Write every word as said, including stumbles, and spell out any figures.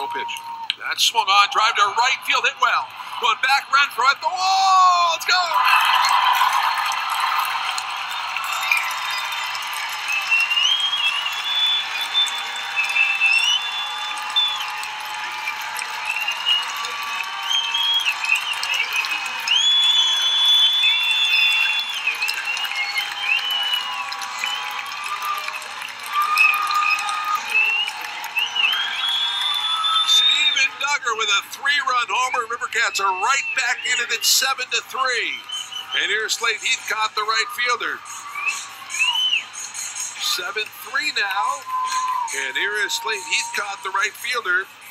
oh pitch. That swung on, drive to right field, hit well. Going back, Renfroe at the wall. Let's go. Steven Duggar with a three-run homer. Rivercats are right back in it at seven to three. And here's Slade Heathcott, the right fielder. seven three now. And here is Slade Heathcott, the right fielder.